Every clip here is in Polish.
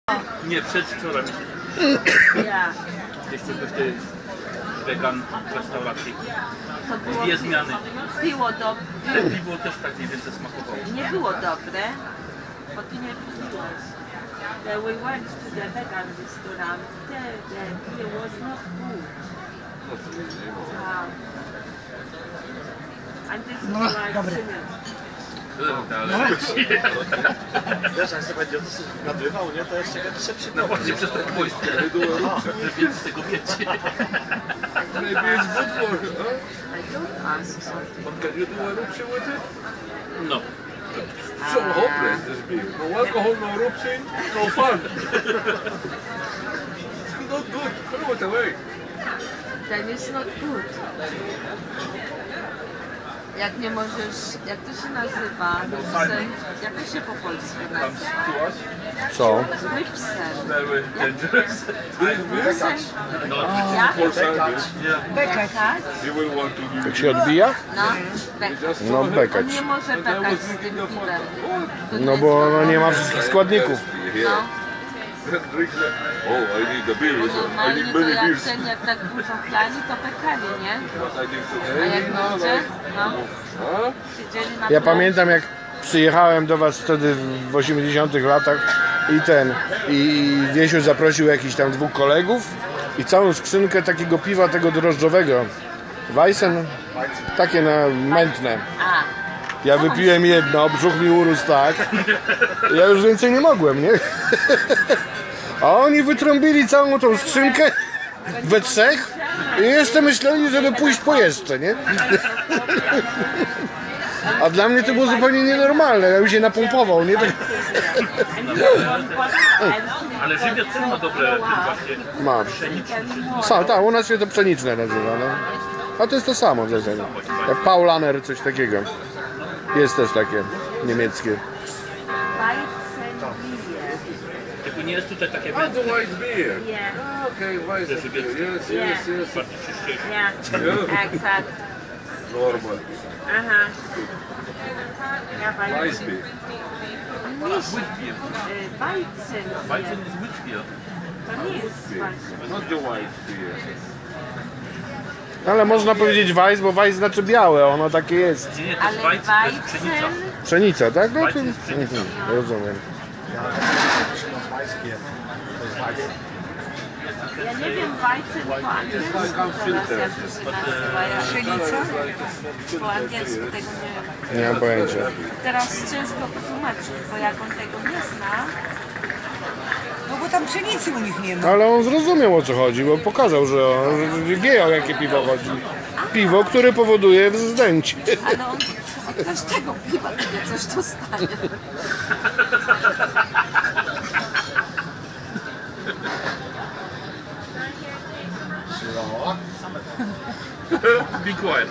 Nie, przedwczoraj. Ja. Jesteśmy w tej wegan restauracji. To było Dwie zmiany. Piło dobre. Ale piwo też tak mniej więcej smakowało. Nie było dobre, bo ty nie piłeś. We went to the vegan restaurant. The beer was not good. Wow. And this is like cement. Wiesz, jak sobie będzie nagrywał, nie? To jeszcze się przypomni. No właśnie przez to pójście, że więcej tego wiecie. Maybe it's good for you, huh? I don't ask something. But can you do eruption with it? No. So hopeless, this beer. No alcohol, no eruption, no fun. It's not good. Throw it away. Then it's not good. Jak nie możesz, jak to się nazywa? Rybsen. Jak to się po polsku nazywa? Co? Rybsen. Very dangerous. Rybsen. No, Jak? yeah. Bekać? You will want to do Jak się odbija? No, bekać. No bekać. On nie może bekać z tym piwem. No bo ono nie ma wszystkich składników. No. drink that. Oh, I need a beer. I Normalnie need to many jak beers. ten, jak tak dużo chlani, to bekali, nie? But I think so. A jak ludzie, no, Huh? siedzieli na Ja plaży. pamiętam, jak przyjechałem do was wtedy w 80 latach i Wiesiu zaprosił jakichś tam 2 kolegów i całą skrzynkę takiego piwa, tego drożdżowego. Weissen, takie mętne. A, Ja wypiłem jedno, brzuch mi urósł tak. Ja już więcej nie mogłem, nie? A oni wytrąbili całą tą skrzynkę we 3 i jeszcze myśleli, żeby pójść po jeszcze, nie? A dla mnie to było zupełnie nienormalne, ja bym się napompował, nie? Tak Ale żywiec też ma dobre właśnie. ma. Tak, u nas się to pszeniczne nazywa, no. A to jest to samo w zasadzie. Jak Paulaner, coś takiego. Jest też takie niemieckie. Tylko nie jest tutaj takie Ah, the white beer. yeah, Ah, okay, white beer. Yes, yes, yes. bardziej czyszczejsze. yeah, exact. Normal. Aha. Ja White beer. Witbier. Weizen. Weizen jest Witbier. To nie jest właśnie. Not the white beer. Ale można powiedzieć Weiss, bo Weiss znaczy białe, ono takie jest. Nie, to jest Ale Weizen, to jest pszenica. Weizen, Pszenica, tak? No to... Weizen jest pszenica. Rozumiem. ja nie wiem, Weizen po angielsku teraz, jak to się nazywa. Pszenica? Po angielsku tego nie wiem. Nie mam pojęcia. Teraz ciężko potłumaczyć, bo jak on tego nie zna, No bo tam pszenicy u nich nie ma. Ale on zrozumiał, o co chodzi, bo pokazał, że wie, o jakie piwo chodzi. Piwo, które powoduje wzdęcie. ale on od każdego piwa takie coś dostanie. Be quiet.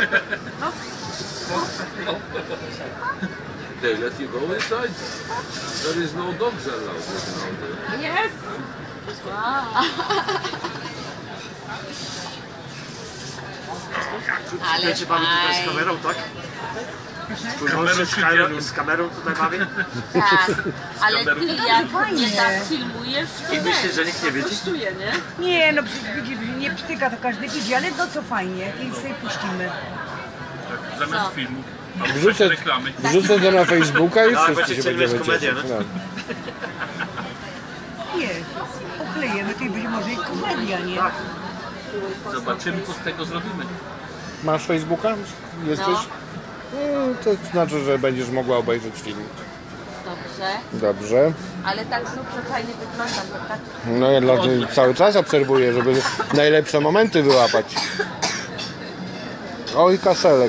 They let you go inside. There is no dogs allowed. Yes! Ale Chcecie bawić tutaj z kamerą, tak? Z kamerą tutaj bawię? tak, ale ty jak mnie tak filmujesz, to I myślisz, że nikt nie widzi? kosztuje, nie? Nie, no przecież widzi, nie przytyka, to każdy widzi, ale no co fajnie, i sobie puścimy. Zamiast filmu. Albo Wrzucę, reklamy. wrzucę to na Facebooka i Tak, wszyscy będziecie się chcieli mieć będziemy komedię, cieszyć. no? No. Nie, poklejemy, to i będzie może i komedia, nie? Zobaczymy, co z tego zrobimy. Masz Facebooka? Jesteś? No, to znaczy, że będziesz mogła obejrzeć film. Dobrze, Dobrze. ale tak znów to fajnie wygląda, to tak. No ja cały czas obserwuję, żeby najlepsze momenty wyłapać. Oj, kaszelek.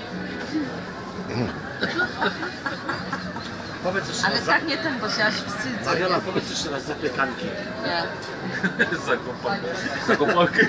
Powiedz jeszcze Ale raz, tak nie ten, bo się aż wstydzę. Zawiola, powiedz jeszcze raz zapiekanki. Nie. Zakopankę.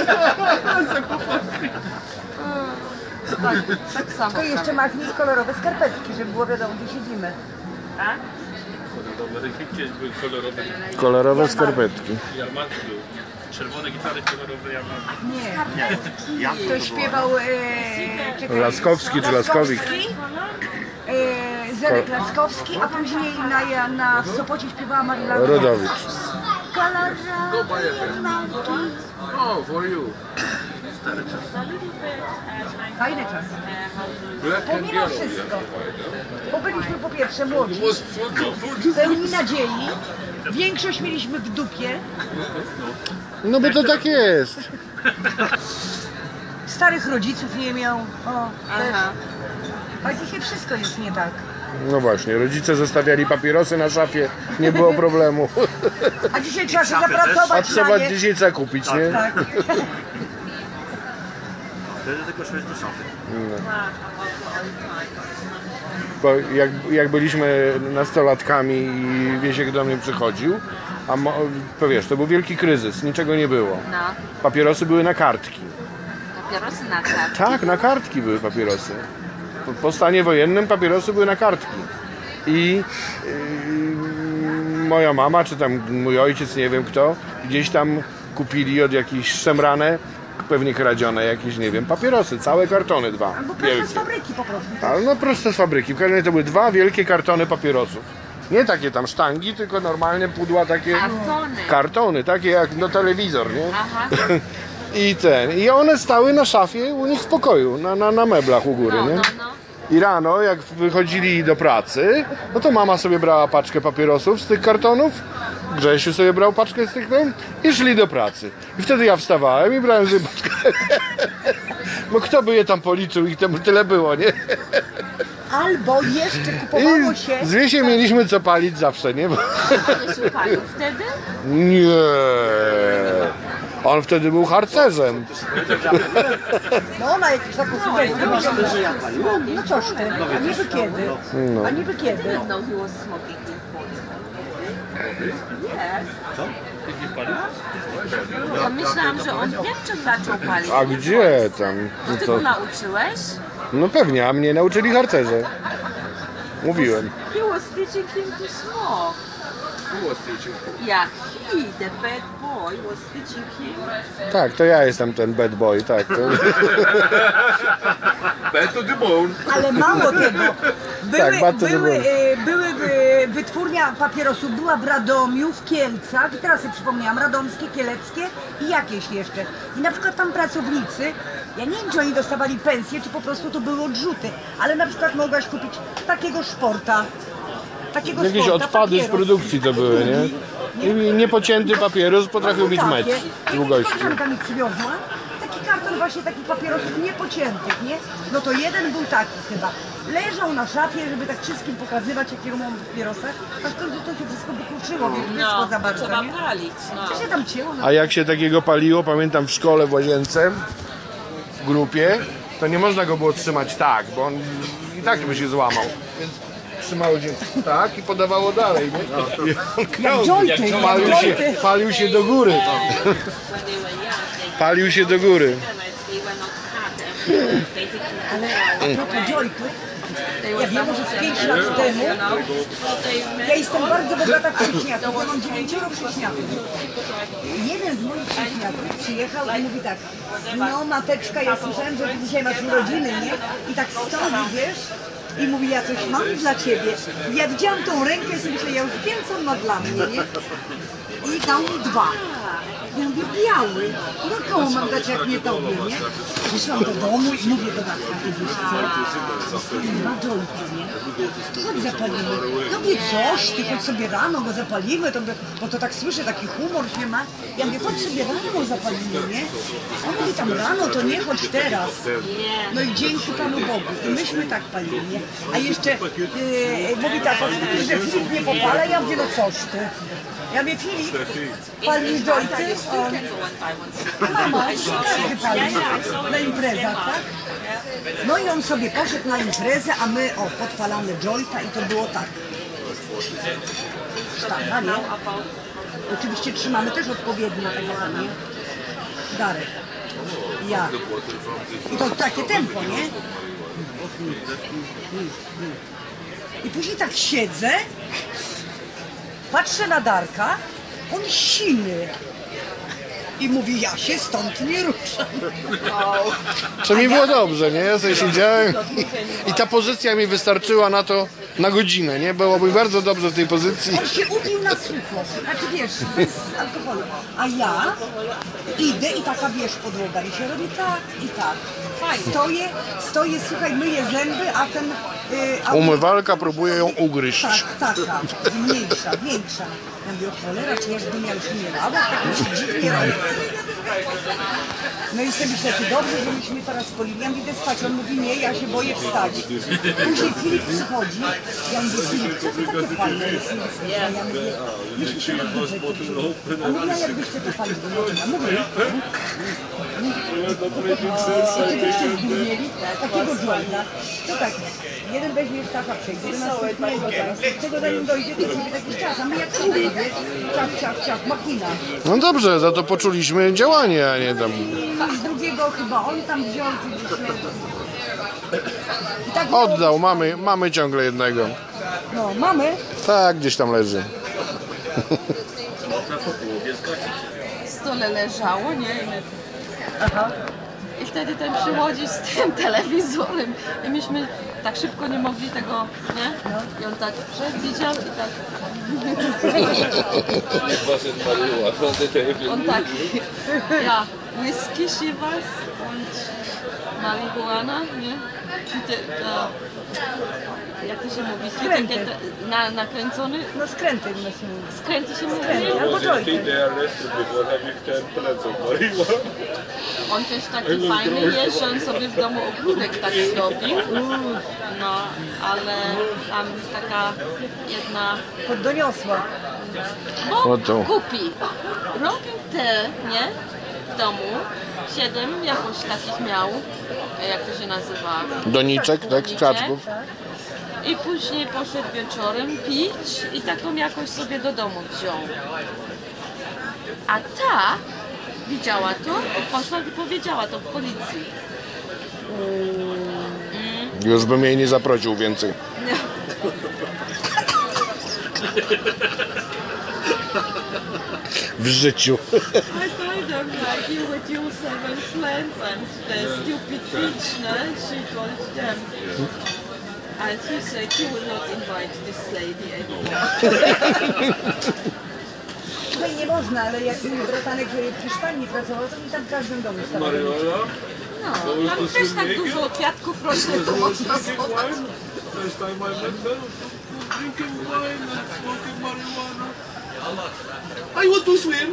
Tak samo. To jeszcze machnij kolorowe skarpetki, żeby było wiadomo, gdzie siedzimy. Tak? Gdzieś były kolorowe Kolorowe skarpetki. jarmarki były. Czerwone gitary kolorowe jarmarki. Nie, Ja to śpiewał czekaj, Laskowski czy Laskowik? Zerek Laskowski, a później w Sopocie śpiewała Maryla Rodowicz. Go buy a pen. Oh, for you. Fajny czas. Black and Pomimo yellow. wszystko, bo byliśmy po pierwsze młodzi, Most wonderful. pełni nadziei, większość mieliśmy w dupie, No bo to tak jest. starych rodziców nie miał, też. Aha. A dzisiaj wszystko jest nie tak. No właśnie, rodzice zostawiali papierosy na szafie, nie było problemu. A dzisiaj trzeba się A zapracować trzeba na nie. dzisiaj co kupić, nie? Tak. Wtedy tylko szłeś do szafy. Bo jak byliśmy nastolatkami i Wiesiek do mnie przychodził, to wiesz, to był wielki kryzys, niczego nie było. No, Papierosy były na kartki. papierosy na kartę. Tak, na kartki były papierosy. Po stanie wojennym papierosy były na kartki. I moja mama, czy tam mój ojciec, nie wiem kto, gdzieś tam kupili od jakichś szemrane, pewnie kradzione jakieś, nie wiem, papierosy, całe kartony, dwa. Albo prosto z Wielkie. fabryki po prostu. Ale no prosto z fabryki. W każdym razie to były dwa wielkie kartony papierosów. Nie takie tam sztangi, tylko normalnie pudła takie. Kartony. Kartony, takie jak no telewizor, nie? Aha. I one stały na szafie u nich w pokoju, na meblach u góry, nie? No. I rano, jak wychodzili do pracy, no to mama sobie brała paczkę papierosów z tych kartonów, Grzesiu sobie brał paczkę z tych i szli do pracy. I wtedy ja wstawałem i brałem sobie paczkę. Bo kto by je tam policzył, ich tam tyle było, nie? Albo jeszcze kupowało się... I z Wiesiem mieliśmy co palić zawsze, nie? Nie się palił wtedy? Nie. On wtedy był harcerzem. No ona jakieś taką sugestię wyciągnęła. No coś ty, a niby kiedy? A niby kiedy? No, he was smoking in Polsce. Yes. Ja myślałam, że on w Niemczech zaczął palić. A gdzie tam? No, Ty to, go nauczyłeś? no pewnie, a mnie nauczyli harcerze. Mówiłem. He was teaching him to smoke. Who was teaching? Yeah, he, the bad boy, was teaching him. Tak, to ja jestem ten bad boy, tak. To... Bad to the bone. Ale mało tego. Tak, bardzo dobrze. Były wytwórnia papierosów, była w Radomiu, w Kielcach, i teraz sobie przypomniałam, radomskie, kieleckie i jakieś jeszcze. I na przykład tam pracownicy, ja nie wiem, czy oni dostawali pensję, czy po prostu to były odrzuty, ale na przykład mogłaś kupić takiego szporta, takiego Jakieś sporta, odpady z papieros. produkcji to były, nie? I niepocięty papieros potrafił mieć metr długości. Koleżanka mi przywiozła taki karton właśnie takich papierosów niepociętych, nie? No to jeden był taki chyba. Leżał na szafie, żeby tak wszystkim pokazywać, jakiego mam papierosa, aż w końcu to się wszystko wykurczyło, więc wyschło za bardzo, trzeba nie? palić. No. Co się tam cięło? No, A jak się takiego paliło, pamiętam w szkole w Łazience, w grupie, to nie można go było trzymać tak, bo on i tak by się złamał. Więc trzymało się tak i podawało dalej, nie? I on krążył. jointy, jak Palił się do góry. When they were young, Palił się do góry. they were not hard. Basically, Ale a propos jointów, they ja were wiem, może z 5 lat temu, ja jestem bardzo bogata w wieśniaków, ja mam 9 wieśniaków. Jeden z moich wieśniaków przyjechał i mówi tak, no mateczka, ja słyszałem, że ty dzisiaj masz urodziny, nie? I tak stoi, wiesz, i mówi, ja coś mam dla ciebie. I ja widziałam tą rękę i sobie myślę, ja już wiem, co on ma dla mnie, nie? I dał mi 2. Ja mówię, biały. No komu mam dać, jak nie tobie, nie? Wyszłam do domu i mówię do Matka, wiesz co? Dwa jointy, nie? Chodź zapalimy. No wie coś, ty chodź sobie rano, go zapalimy, to, bo to tak słyszę, taki humor się ma. Ja mówię, chodź sobie rano zapalimy, nie? A mówi tam rano, to nie chodź teraz. No i dzięki Panu Bogu. I myśmy tak palili, nie? A jeszcze mówi tak, że Filip nie popala, ja mówię, no coś ty. Ja mówię, Filip, palisz jointy? Mama, każdy pali na imprezach, tak? No i on sobie poszedł na imprezę, a my podpalamy jointa i to było tak. Sztanga, nie? Oczywiście trzymamy też odpowiednio tego, nie? Darek. Ja. I to takie tempo, nie? I później tak siedzę, patrzę na Darka, on siny. I mówi, ja się stąd nie ruszam. Czy mi było dobrze, nie? Ja sobie siedziałem i ta pozycja mi wystarczyła na to, na godzinę, nie? Byłoby bardzo dobrze w tej pozycji. On się upił na sucho, znaczy wiesz, bez alkoholu. A ja idę i taka, wiesz, podłoga i się robi tak i tak. Stoję, słuchaj, myję zęby, a ten... Umywalka próbuje ją ugryźć. Tak, taka, mniejsza, większa. Ja mówię, cholera, czy ja bym ja już nie rada, tak mi się dziwnie robi. No i sobie myślę, czy dobrze, że myśmy teraz polili. Ja idę spać, on mówi, nie, ja się boję wstać. Później Filip przychodzi, ja mówię, Filip, co to takie fajne jest? Ja mówię, myśmy się dobrze popili. A mówię, a jakbyście to fajnie było? Ja mówię, czy byście zgubieli takiego jointa? To tak, jeden weźmie sztafa, przejdzie do następnego, czego zanim dojdzie, to będzie jakiś czas. A my jak to wiesz, ciach, machina. No dobrze, za to poczuliśmy działanie, a nie tam... Z drugiego chyba on tam wziął, i tak Oddał, mamy ciągle jednego. no, mamy. Tak, gdzieś tam leży. W stole leżało, nie? I wtedy ten przychodzi z tym telewizorem i myśmy tak szybko nie mogli tego, nie? I on tak widział i tak... On tak, ja, whisky się was und marihuana, nie? Jak to się mówi? Takie nakręcony? No skręty się mówi. Skręty się mówi? Albo jointy. On też taki fajny jest, że on sobie w domu ogródek tak zrobił. No, ale tam taka jedna... Poddoniosła. Bo Oto. kupi. Robił te, nie? W domu. 7 jakoś takich miał. Jak to się nazywa? Doniczek, tak, z krzaczków. I później poszedł wieczorem pić i taką jakoś sobie do domu wziął. A ta widziała to, poszła i powiedziała to w policji. Już bym jej nie zaprosił więcej. W życiu. I told them like you would use 7 friends and the stupid bitch, no? She told them. And he said he will not invite this lady anymore. Tutaj nie można, ale jak mój bratanek przy szwalni pracował, to mi tam w każdym domu stawał. No, tam też tak dużo kwiatków rośnie, to można schować. First time I met her, drinking wine and smoking marijuana. I want to swim.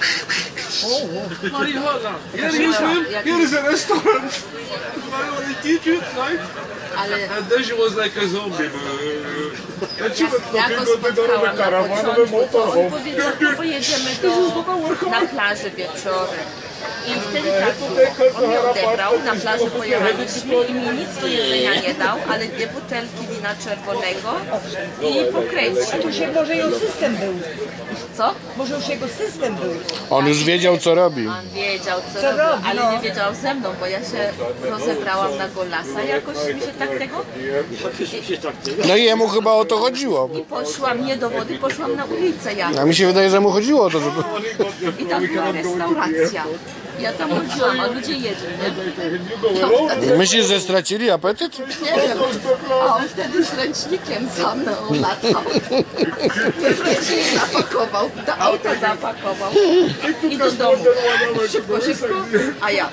Marijuana. Here you swim. Here is a restaurant. Marijuana teach you, right? Ale And then she was like a zombie. And she went ja go looking at the spotkałam na caravan początku, to on motorhome. powiedział, to pojedziemy na plażę wieczorem. I wtedy tak było. On mnie odebrał, na plażę pojechaliśmy i mi nic do jedzenia nie dał, ale 2 butelki wina czerwonego i pokręcił. To się może jego system był. Co? Może już jego system był. On już wiedział, co robi. On wiedział, co Co robi, robi, ale no. nie wiedział ze mną, bo ja się rozebrałam na golasa. Jakoś mi się tak tego... No i jemu chyba o to chodziło. I poszłam nie do wody, poszłam na ulicę ja. A mi się wydaje, że mu chodziło o to, żeby... I tam była restauracja. Ja tam chodziłam, a ludzie jedli, nie? Myślisz, że stracili apetyt? Nie wiem. A on wtedy z ręcznikiem za mną latał. Ręcznik zapakował, do auta zapakował i do domu. Szybko, a ja.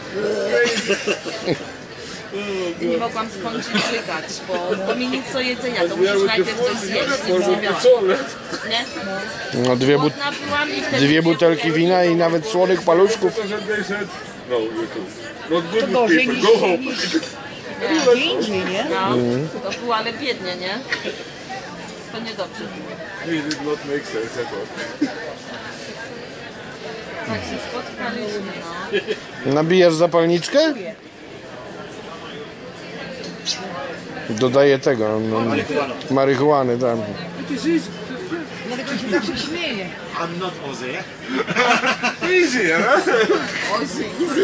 I nie mogłam skończyć żygać, bo mi nic do jedzenia, to musisz najpierw coś zjeść, nic nie miałam. Nie? No, Głodna byłam i wtedy 2 butelki wina i nawet słonych paluszków. No, you too. Not good with people. Go home. Gdzie indziej, nie? No, to było ale biednie, nie? To niedobrze. It did not make sense at all. Tak się spotkaliśmy, no. Nabijasz zapalniczkę? Dodaję tego, no, marihuany, tak. Dlatego się zawsze śmieje. I'm not Ozzy. Easy, huh? Ozzy.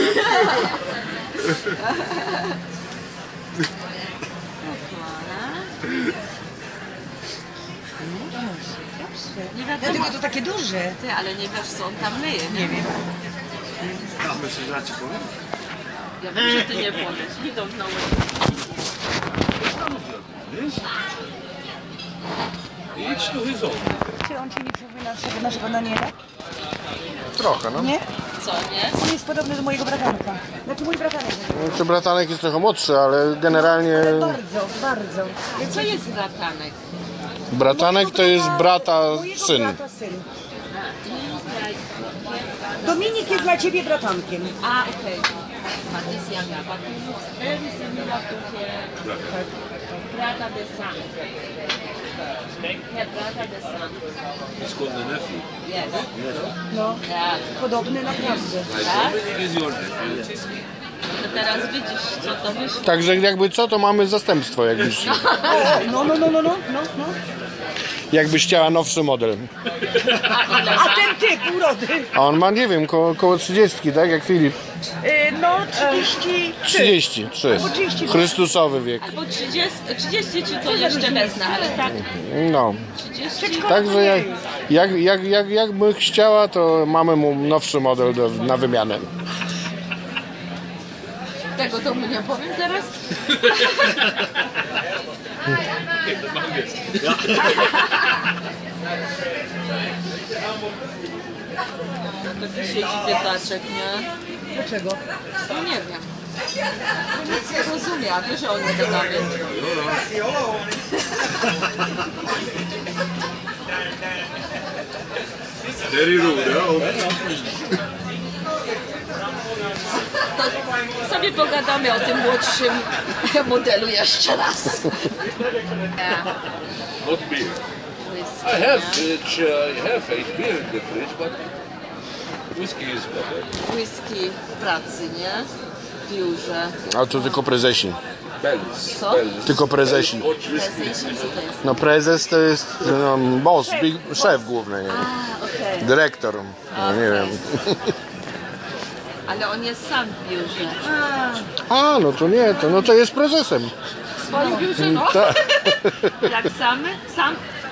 Nie Dlatego wiadomo, to takie duże. ty, ale nie wiesz co on tam myje, nie wiem. A myślę, że ja ci powiem. Ja wiem, że ty nie powiesz. Idą na łeb. Idź tu hyzą. Czy on ci nie przypomina naszego Daniela? Trochę, no. Nie? Co, nie? On jest podobny do mojego bratanka. Znaczy mój bratanek. Czy bratanek jest trochę młodszy, ale generalnie Ale bardzo, bardzo. Co jest bratanek? bratanek to jest brata Mojego syn. brata syn. Dominik jest dla ciebie bratankiem. A, okej. Patricia mia. Patricia similar to her brata de San. Her brata de San. Skąd nephew? Yes. No, Tak. podobny naprawdę. Tak? Dominic is your nephew. To teraz widzisz, co to wyszło. Także jakby co, to mamy zastępstwo, jakbyś, No. jakbyś chciała nowszy model. A ten typ urody? A on ma, nie wiem, koło 30, tak? Jak Filip. No, 33. 33. Albo 33. Chrystusowy wiek. Bo 30 ci to jeszcze wezmę, ale tak No. 30. Także jakby chciała, to mamy mu nowszy model na wymianę. Tego to mu nie powiem teraz. Taki siedzi biedaczek, nie? Dlaczego? No nie wiem. Nic nie rozumie, a wiesz, że on nie gadamy. Very rude, To sobie pogadamy o tym młodszym modelu jeszcze raz. Not beer. I have 8 beer in the fridge, but whiskey is better. Whisky w pracy, nie? W biurze. A to tylko prezesi. Bells. Co? Tylko prezesi. Co to jest? No prezes to jest no, boss, szef główny, nie? A, okej. Dyrektor. No, nie wiem. Ale on jest sam w biurze. A, no to nie, to jest prezesem. W swoim biurze, no. Tak. Jak sam